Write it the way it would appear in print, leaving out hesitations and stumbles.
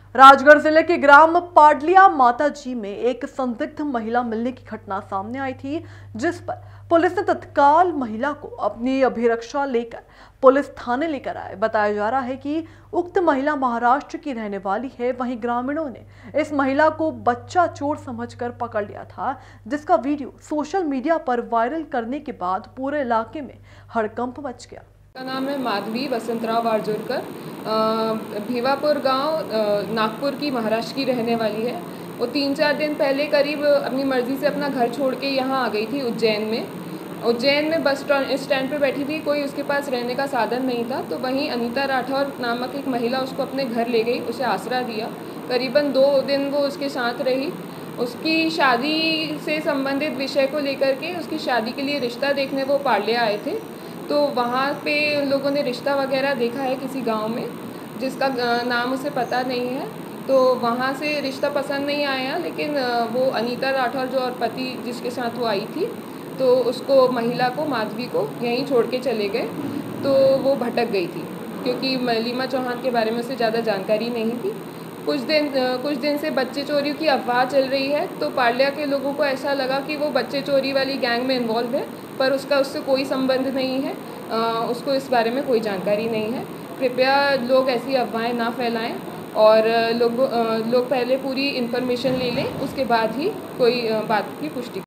राजगढ़ जिले के ग्राम पाडलिया माताजी में एक संदिग्ध महिला मिलने की घटना सामने आई थी, जिस पर पुलिस ने तत्काल महिला को अपनी अभिरक्षा लेकर पुलिस थाने लेकर आए। बताया जा रहा है कि उक्त महिला महाराष्ट्र की रहने वाली है। वहीं ग्रामीणों ने इस महिला को बच्चा चोर समझकर पकड़ लिया था, जिसका वीडियो सोशल मीडिया पर वायरल करने के बाद पूरे इलाके में हड़कंप मच गया। का नाम है माधवी वसंतराव वारजोरकर। भिवापुर गांव नागपुर की महाराष्ट्र की रहने वाली है। वो 3-4 दिन पहले करीब अपनी मर्ज़ी से अपना घर छोड़ के यहाँ आ गई थी उज्जैन में बस स्टैंड पे बैठी थी। कोई उसके पास रहने का साधन नहीं था, तो वहीं अनीता राठौर नामक एक महिला उसको अपने घर ले गई, उसे आसरा दिया। करीबन 2 दिन वो उसके साथ रही। उसकी शादी से संबंधित विषय को लेकर के उसकी शादी के लिए रिश्ता देखने वो पाडलिया आए थे। तो वहाँ पे लोगों ने रिश्ता वगैरह देखा है किसी गांव में, जिसका नाम उसे पता नहीं है। तो वहाँ से रिश्ता पसंद नहीं आया, लेकिन वो अनीता राठौर जो और पति जिसके साथ वो आई थी, तो उसको महिला को माधवी को यहीं छोड़ के चले गए। तो वो भटक गई थी, क्योंकि लीमा चौहान के बारे में उसे ज़्यादा जानकारी नहीं थी। कुछ दिन से बच्चे चोरी की अफवाह चल रही है, तो पाडलिया के लोगों को ऐसा लगा कि वो बच्चे चोरी वाली गैंग में इन्वॉल्व है, पर उसका उससे कोई संबंध नहीं है। उसको इस बारे में कोई जानकारी नहीं है। कृपया लोग ऐसी अफवाहें ना फैलाएं और लोग पहले पूरी इन्फॉर्मेशन ले लें, उसके बाद ही कोई बात की पुष्टि